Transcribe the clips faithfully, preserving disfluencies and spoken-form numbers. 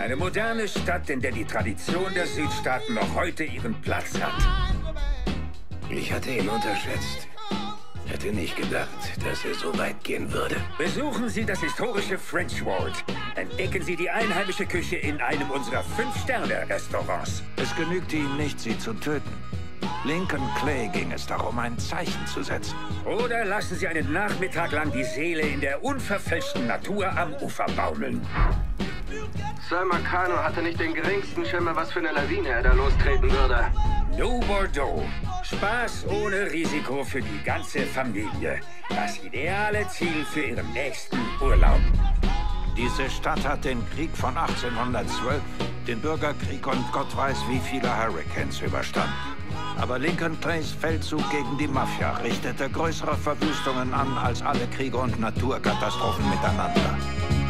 Eine moderne Stadt, in der die Tradition der Südstaaten noch heute ihren Platz hat. Ich hatte ihn unterschätzt. Hätte nicht gedacht, dass er so weit gehen würde. Besuchen Sie das historische French Ward. Entdecken Sie die einheimische Küche in einem unserer Fünf-Sterne-Restaurants. Es genügte ihm nicht, sie zu töten. Lincoln Clay ging es darum, ein Zeichen zu setzen. Oder lassen Sie einen Nachmittag lang die Seele in der unverfälschten Natur am Ufer baumeln. Sir Marcano hatte nicht den geringsten Schimmer, was für eine Lawine er da lostreten würde. New Bordeaux. Spaß ohne Risiko für die ganze Familie. Das ideale Ziel für Ihren nächsten Urlaub. Diese Stadt hat den Krieg von achtzehnhundertzwölf, den Bürgerkrieg und Gott weiß wie viele Hurricanes überstanden. Aber Lincoln Clays Feldzug gegen die Mafia richtete größere Verwüstungen an als alle Kriege und Naturkatastrophen miteinander.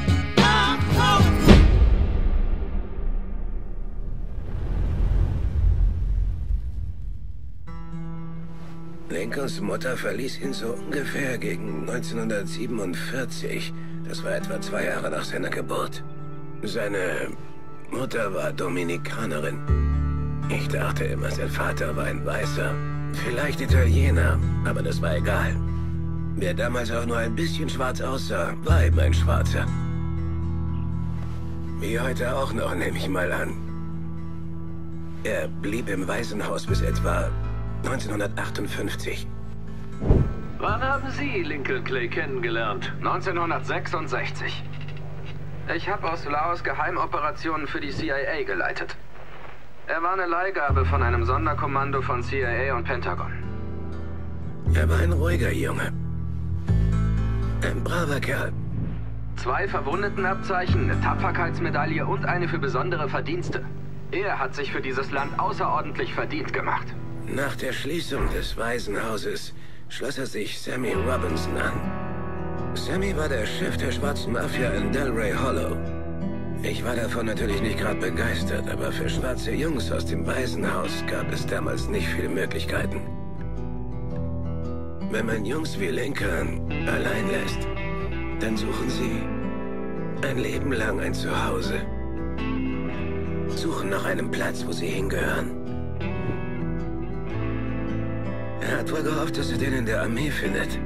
Lincolns Mutter verließ ihn so ungefähr gegen neunzehnhundertsiebenundvierzig. Das war etwa zwei Jahre nach seiner Geburt. Seine Mutter war Dominikanerin. Ich dachte immer, sein Vater war ein Weißer. Vielleicht Italiener, aber das war egal. Wer damals auch nur ein bisschen schwarz aussah, war eben ein Schwarzer. Wie heute auch noch, nehme ich mal an. Er blieb im Waisenhaus bis etwa neunzehnhundertachtundfünfzig. Wann haben Sie Lincoln Clay kennengelernt? neunzehnhundertsechsundsechzig. Ich habe aus Laos Geheimoperationen für die C I A geleitet. Er war eine Leihgabe von einem Sonderkommando von C I A und Pentagon. Er war ein ruhiger Junge. Ein braver Kerl. Zwei Verwundetenabzeichen, eine Tapferkeitsmedaille und eine für besondere Verdienste. Er hat sich für dieses Land außerordentlich verdient gemacht. Nach der Schließung des Waisenhauses schloss er sich Sammy Robinson an. Sammy war der Chef der schwarzen Mafia in Delray Hollow. Ich war davon natürlich nicht gerade begeistert, aber für schwarze Jungs aus dem Waisenhaus gab es damals nicht viele Möglichkeiten. Wenn man Jungs wie Lincoln allein lässt, dann suchen sie ein Leben lang ein Zuhause. Suchen nach einem Platz, wo sie hingehören. Er hat wohl gehofft, dass er den in der Armee findet.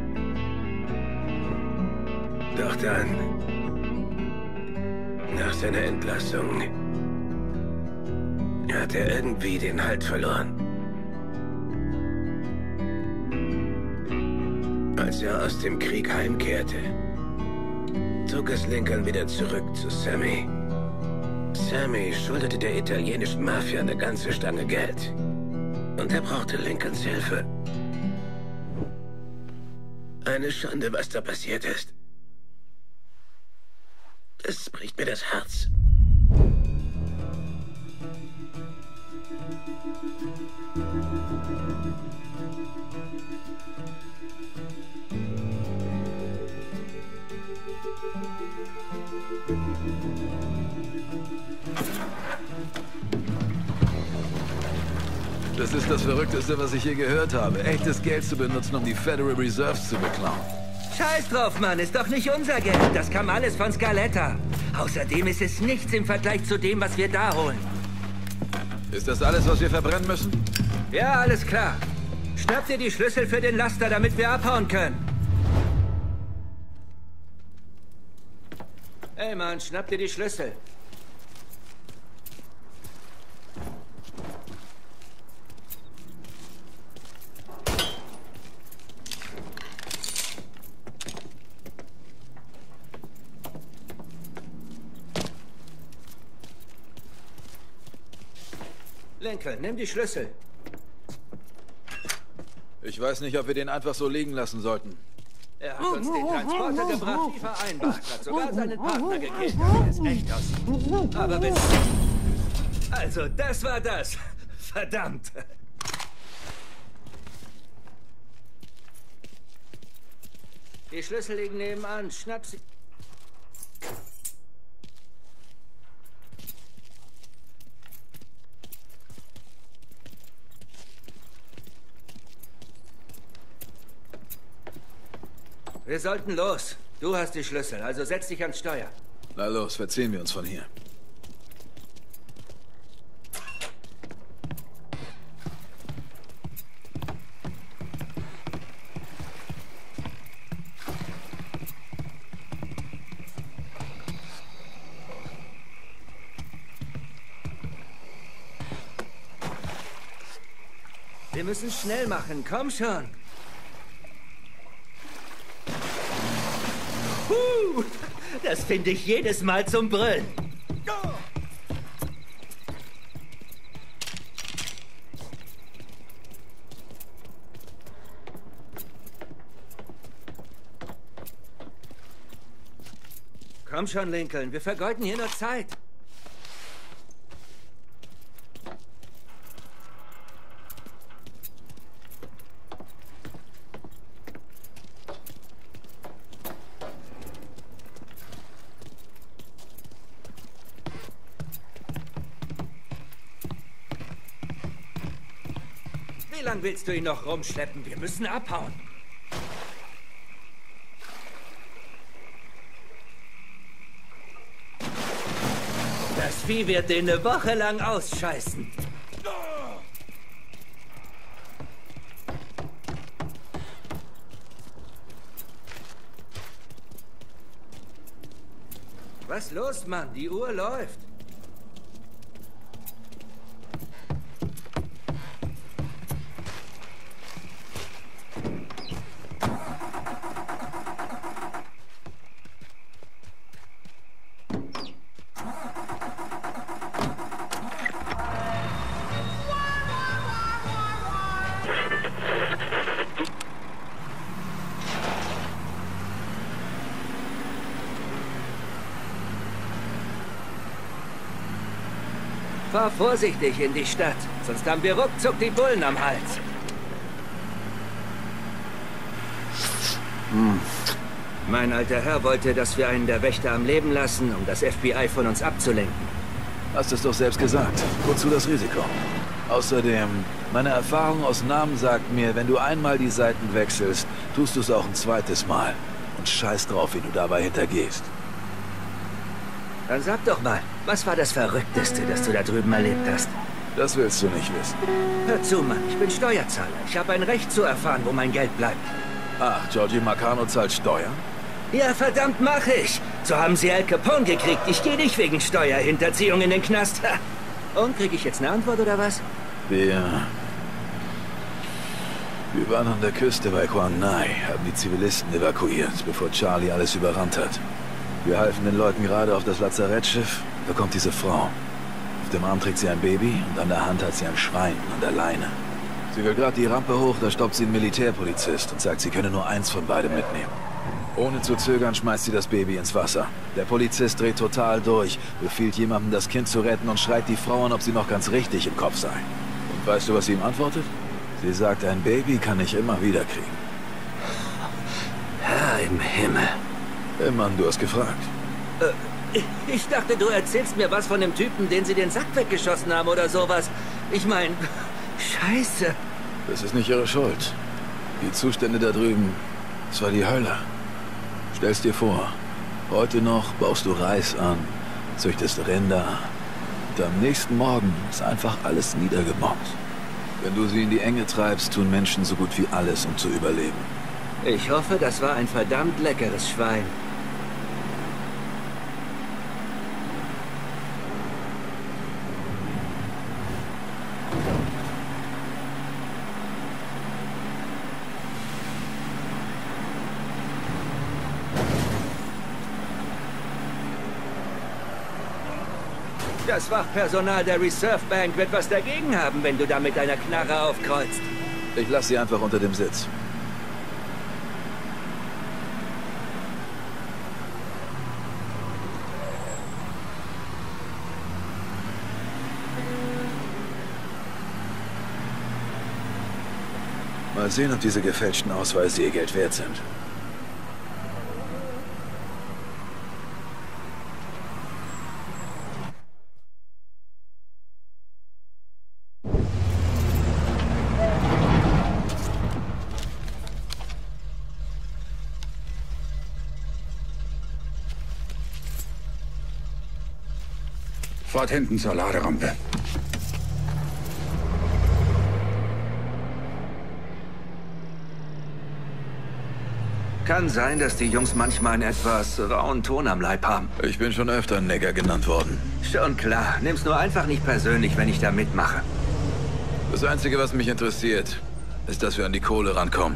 Doch dann, nach seiner Entlassung, hat er irgendwie den Halt verloren. Als er aus dem Krieg heimkehrte, zog es Lincoln wieder zurück zu Sammy. Sammy schuldete der italienischen Mafia eine ganze Stange Geld. Und er brauchte Lincolns Hilfe. Eine Schande, was da passiert ist. Es bricht mir das Herz. Das ist das Verrückteste, was ich je gehört habe. Echtes Geld zu benutzen, um die Federal Reserves zu beklauen. Scheiß drauf, Mann. Ist doch nicht unser Geld. Das kam alles von Scaletta. Außerdem ist es nichts im Vergleich zu dem, was wir da holen. Ist das alles, was wir verbrennen müssen? Ja, alles klar. Schnapp dir die Schlüssel für den Laster, damit wir abhauen können. Ey, Mann, schnapp dir die Schlüssel. Lincoln, nimm die Schlüssel. Ich weiß nicht, ob wir den einfach so liegen lassen sollten. Er hat uns den Transporter gebracht, wie vereinbart. Hat sogar seinen Partner gekillt, damit es echt aussieht. Aber bitte. Also, das war das. Verdammt. Die Schlüssel liegen nebenan. Schnapp sie. Wir sollten los. Du hast die Schlüssel, also setz dich ans Steuer. Na los, verziehen wir uns von hier. Wir müssen schnell machen, komm schon. Huh, das finde ich jedes Mal zum Brüllen. Komm schon, Lincoln, wir vergeuden hier nur Zeit. Wie lange willst du ihn noch rumschleppen? Wir müssen abhauen. Das Vieh wird den eine Woche lang ausscheißen. Was los, Mann? Die Uhr läuft. Fahr vorsichtig in die Stadt, sonst haben wir ruckzuck die Bullen am Hals. Hm. Mein alter Herr wollte, dass wir einen der Wächter am Leben lassen, um das F B I von uns abzulenken. Hast es doch selbst gesagt. Wozu das Risiko? Außerdem, meine Erfahrung aus Namen sagt mir, wenn du einmal die Seiten wechselst, tust du es auch ein zweites Mal. Und scheiß drauf, wie du dabei hintergehst. Dann sag doch mal, was war das Verrückteste, das du da drüben erlebt hast? Das willst du nicht wissen. Hör zu, Mann, ich bin Steuerzahler. Ich habe ein Recht zu erfahren, wo mein Geld bleibt. Ach, Giorgi Marcano zahlt Steuern? Ja, verdammt, mach ich. So haben sie Al Capone gekriegt. Ich gehe nicht wegen Steuerhinterziehung in den Knast. Ha. Und, krieg ich jetzt eine Antwort oder was? Wir... Wir waren an der Küste bei Quang Ngai, haben die Zivilisten evakuiert, bevor Charlie alles überrannt hat. Wir halfen den Leuten gerade auf das Lazarettschiff. Da kommt diese Frau. Auf dem Arm trägt sie ein Baby und an der Hand hat sie ein Schwein an der Leine. Sie will gerade die Rampe hoch, da stoppt sie einen Militärpolizist und sagt, sie könne nur eins von beidem mitnehmen. Ohne zu zögern schmeißt sie das Baby ins Wasser. Der Polizist dreht total durch, befiehlt jemandem, das Kind zu retten und schreit die Frau an, ob sie noch ganz richtig im Kopf sei. Und weißt du, was sie ihm antwortet? Sie sagt, ein Baby kann ich immer wieder kriegen. Herr im Himmel. Hey Mann, du hast gefragt. Äh, ich dachte, du erzählst mir was von dem Typen, den sie den Sack weggeschossen haben oder sowas. Ich meine, Scheiße. Das ist nicht ihre Schuld. Die Zustände da drüben, das war die Hölle. Stell's dir vor, heute noch baust du Reis an, züchtest Rinder und am nächsten Morgen ist einfach alles niedergemobbt. Wenn du sie in die Enge treibst, tun Menschen so gut wie alles, um zu überleben. Ich hoffe, das war ein verdammt leckeres Schwein. Das Wachpersonal der Reserve Bank wird was dagegen haben, wenn du da mit deiner Knarre aufkreuzt. Ich lasse sie einfach unter dem Sitz. Mal sehen, ob diese gefälschten Ausweise ihr Geld wert sind. Fahrt hinten zur Laderampe. Kann sein, dass die Jungs manchmal einen etwas rauen Ton am Leib haben. Ich bin schon öfter Nigger genannt worden. Schon klar. Nimm's nur einfach nicht persönlich, wenn ich da mitmache. Das Einzige, was mich interessiert, ist, dass wir an die Kohle rankommen.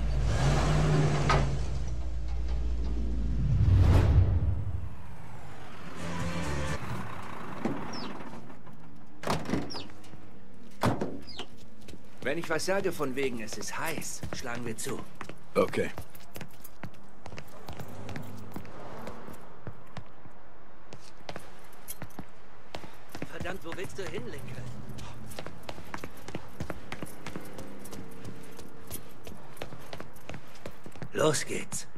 Wenn ich was sage von wegen, es ist heiß, schlagen wir zu. Okay. Verdammt, wo willst du hin, Lincoln? Los geht's.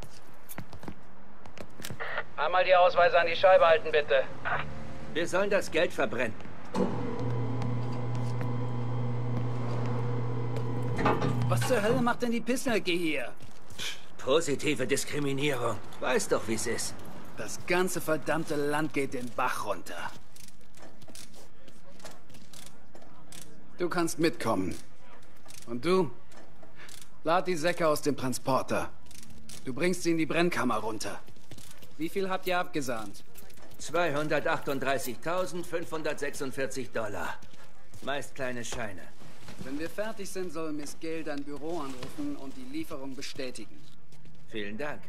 Einmal die Ausweise an die Scheibe halten, bitte. Wir sollen das Geld verbrennen. Was zur Hölle macht denn die Pissnelke hier? Positive Diskriminierung. Weiß doch, wie's ist. Das ganze verdammte Land geht den Bach runter. Du kannst mitkommen. Und du? Lad die Säcke aus dem Transporter. Du bringst sie in die Brennkammer runter. Wie viel habt ihr abgesahnt? zweihundertachtunddreißigtausendfünfhundertsechsundvierzig Dollar. Meist kleine Scheine. Wenn wir fertig sind, soll Miss Gale dein Büro anrufen und die Lieferung bestätigen. Vielen Dank.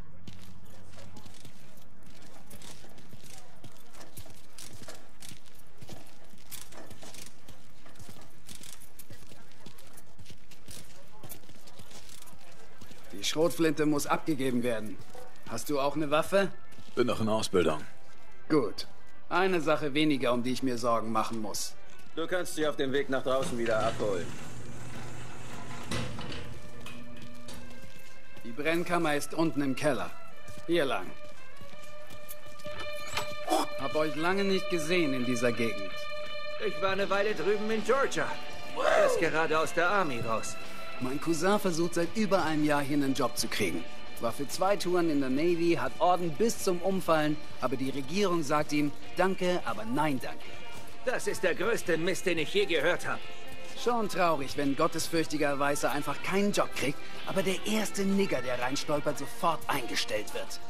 Die Schrotflinte muss abgegeben werden. Hast du auch eine Waffe? Bin noch in Ausbildung. Gut. Eine Sache weniger, um die ich mir Sorgen machen muss. Du kannst sie auf dem Weg nach draußen wieder abholen. Die Brennkammer ist unten im Keller. Hier lang. Hab euch lange nicht gesehen in dieser Gegend. Ich war eine Weile drüben in Georgia. Erst gerade aus der Army raus. Mein Cousin versucht seit über einem Jahr hier einen Job zu kriegen. War für zwei Touren in der Navy, hat Orden bis zum Umfallen, aber die Regierung sagt ihm, danke, aber nein danke. Das ist der größte Mist, den ich je gehört habe. Schon traurig, wenn gottesfürchtiger Weißer einfach keinen Job kriegt, aber der erste Nigger, der reinstolpert, sofort eingestellt wird.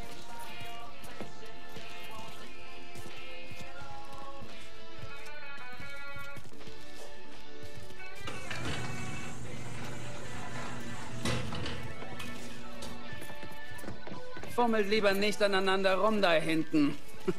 Fummelt lieber nicht aneinander rum da hinten.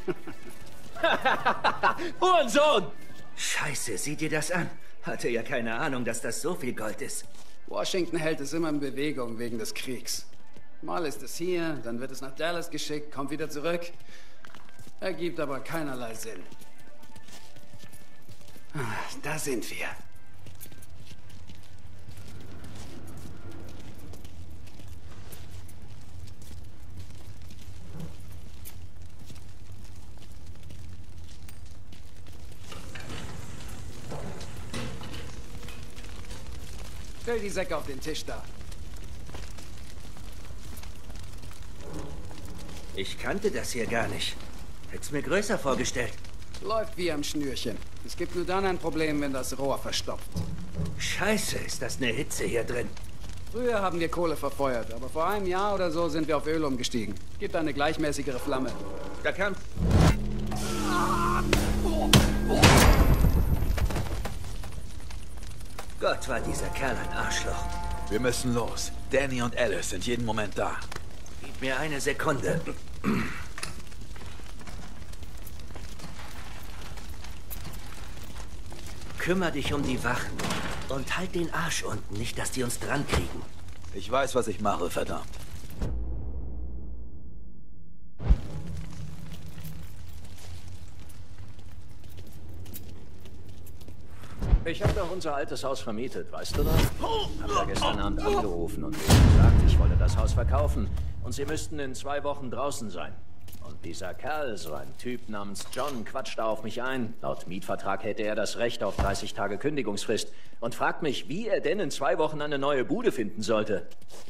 Hurensohn! Scheiße, sieh dir das an. Hatte ja keine Ahnung, dass das so viel Gold ist. Washington hält es immer in Bewegung wegen des Kriegs. Mal ist es hier, dann wird es nach Dallas geschickt, kommt wieder zurück. Ergibt aber keinerlei Sinn. Da sind wir. Stell die Säcke auf den Tisch da. Ich kannte das hier gar nicht. Hätt's mir größer vorgestellt. Läuft wie am Schnürchen. Es gibt nur dann ein Problem, wenn das Rohr verstopft. Scheiße, ist das eine Hitze hier drin. Früher haben wir Kohle verfeuert, aber vor einem Jahr oder so sind wir auf Öl umgestiegen. Gibt eine gleichmäßigere Flamme. Da kam... Gott, war dieser Kerl ein Arschloch. Wir müssen los. Danny und Alice sind jeden Moment da. Gib mir eine Sekunde. Kümmer dich um die Wachen und halt den Arsch unten, nicht, dass die uns dran kriegen. Ich weiß, was ich mache, verdammt. Ich habe doch unser altes Haus vermietet, weißt du das? Hab da gestern Abend angerufen und gesagt, ich wollte das Haus verkaufen und sie müssten in zwei Wochen draußen sein. Und dieser Kerl, so ein Typ namens John, quatscht da auf mich ein. Laut Mietvertrag hätte er das Recht auf dreißig Tage Kündigungsfrist und fragt mich, wie er denn in zwei Wochen eine neue Bude finden sollte.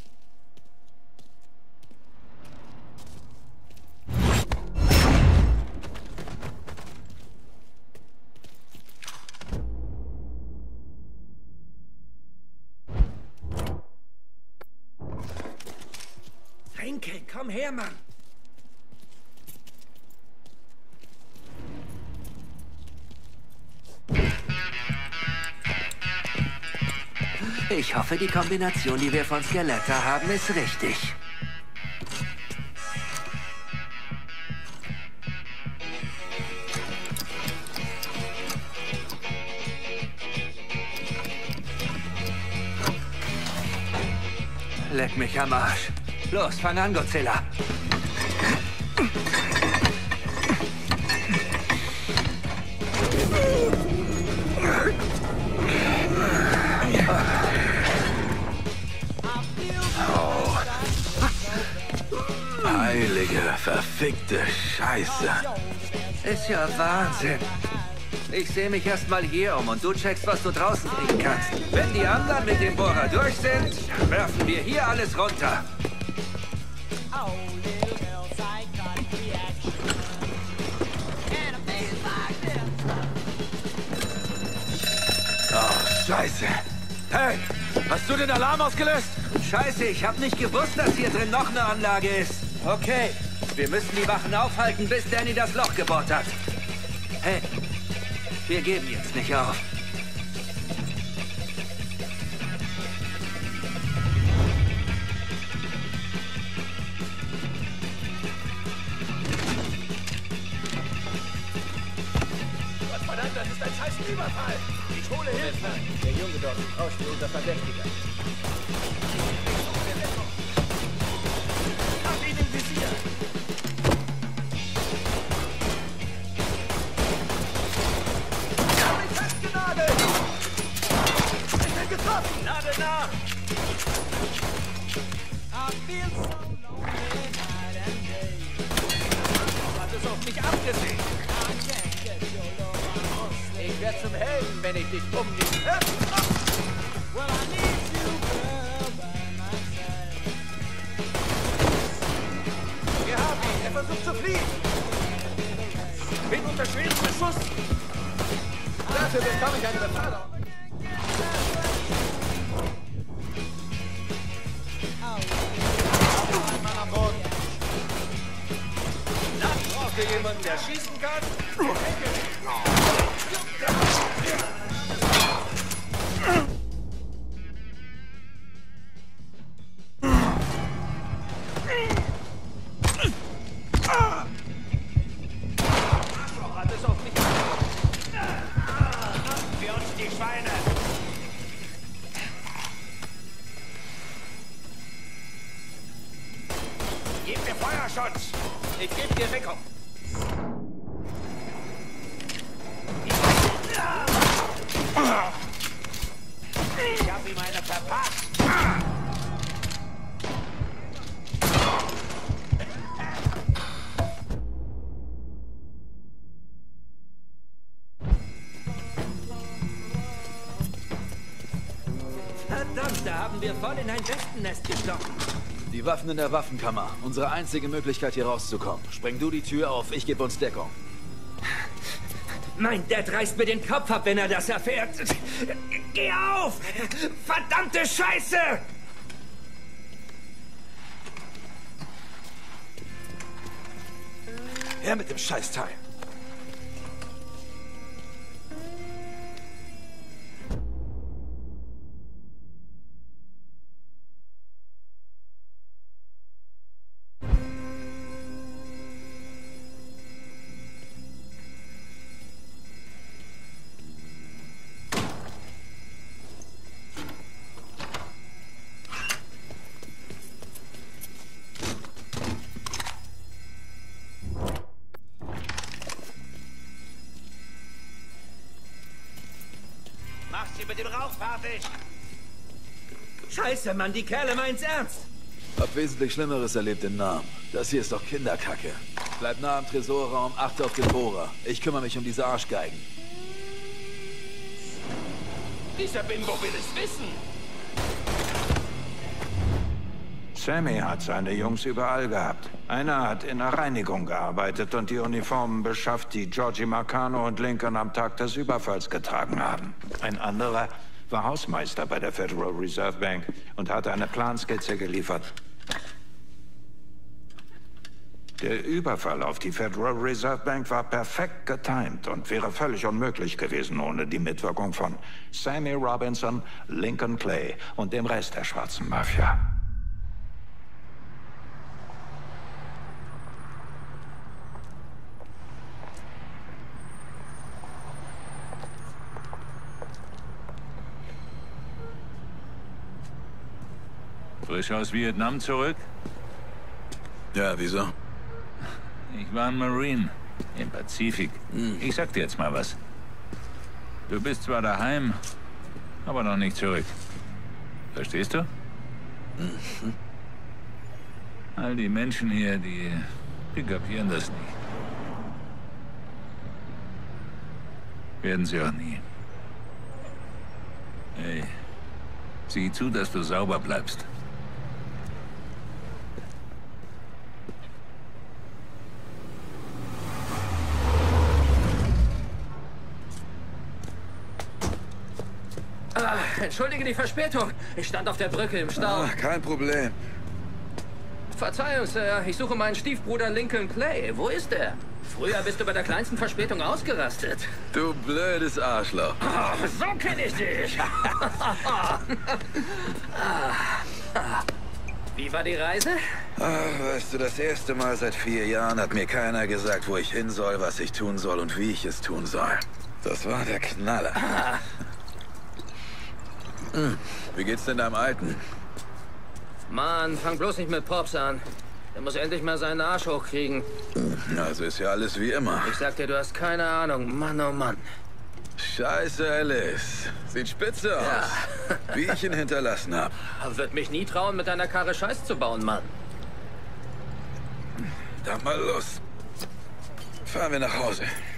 Henke, komm her, Mann! Ich hoffe, die Kombination, die wir von Skeletor haben, ist richtig. Leck mich am Arsch. Los, fang an, Godzilla. Oh. Heilige, verfickte Scheiße. Ist ja Wahnsinn. Ich sehe mich erst mal hier um und du checkst, was du draußen kriegen kannst. Wenn die anderen mit dem Bohrer durch sind, werfen wir hier alles runter. Oh, Scheiße. Hey, hast du den Alarm ausgelöst? Scheiße, ich hab nicht gewusst, dass hier drin noch eine Anlage ist. Okay, wir müssen die Wachen aufhalten, bis Danny das Loch gebohrt hat. Hey, wir geben jetzt nicht auf. Was verdammt, das ist ein scheiß Überfall! Ich hole Hilfe! Der Junge dort ist draußen unser Verdächtiger. Hab ihn im Visier! Lade nach! Hat es auf mich abgesehen? Ich werde zum Helden, wenn ich dich umnehme. Wir haben ihn. Er versucht zu fliehen. Bin unter schwerem Beschuss. Dafür bekomme ich eine Beförderung. Jemanden, der schießen kann? Hat es auf mich für uns die Schweine! Gib mir Feuerschutz! Ich gebe dir Deckung! Ich hab ihm eine verpasst. Verdammt, da haben wir voll in ein Wespennest gestochen. Die Waffen in der Waffenkammer. Unsere einzige Möglichkeit, hier rauszukommen. Spreng du die Tür auf, ich gebe uns Deckung. Mein Dad reißt mir den Kopf ab, wenn er das erfährt. Geh auf! Verdammte Scheiße! Her mit dem Scheißteil. Mach sie mit dem Rauch fertig! Scheiße, Mann, die Kerle meinen's ernst! Hab wesentlich Schlimmeres erlebt in Nam. Das hier ist doch Kinderkacke. Bleib nah am Tresorraum, achte auf den Bohrer. Ich kümmere mich um diese Arschgeigen. Dieser Bimbo will es wissen! Sammy hat seine Jungs überall gehabt. Einer hat in der Reinigung gearbeitet und die Uniformen beschafft, die Georgie Marcano und Lincoln am Tag des Überfalls getragen haben. Ein anderer war Hausmeister bei der Federal Reserve Bank und hatte eine Planskizze geliefert. Der Überfall auf die Federal Reserve Bank war perfekt getimt und wäre völlig unmöglich gewesen ohne die Mitwirkung von Sammy Robinson, Lincoln Clay und dem Rest der schwarzen Mafia. Frisch aus Vietnam zurück? Ja, wieso? Ich war ein Marine im Pazifik. Hm. Ich sag dir jetzt mal was. Du bist zwar daheim, aber noch nicht zurück. Verstehst du? Mhm. All die Menschen hier, die, die kapieren das nicht. Werden sie auch nie. Hey, sieh zu, dass du sauber bleibst. Ah, entschuldige die Verspätung. Ich stand auf der Brücke im Stau. Ah, kein Problem. Verzeihung, Sir. Ich suche meinen Stiefbruder Lincoln Clay. Wo ist er? Früher bist du bei der kleinsten Verspätung ausgerastet. Du blödes Arschloch. Oh, so kenne ich dich. Wie war die Reise? Ach, weißt du, das erste Mal seit vier Jahren hat mir keiner gesagt, wo ich hin soll, was ich tun soll und wie ich es tun soll. Das war der Knaller. Hm. Wie geht's denn deinem Alten? Mann, fang bloß nicht mit Pops an. Der muss endlich mal seinen Arsch hochkriegen. Also ist ja alles wie immer. Ich sag dir, du hast keine Ahnung. Mann, oh Mann. Scheiße, Alice. Sieht spitze aus. Ja. Wie ich ihn hinterlassen hab. Wird mich nie trauen, mit deiner Karre Scheiß zu bauen, Mann. Dann mal los. Fahren wir nach Hause.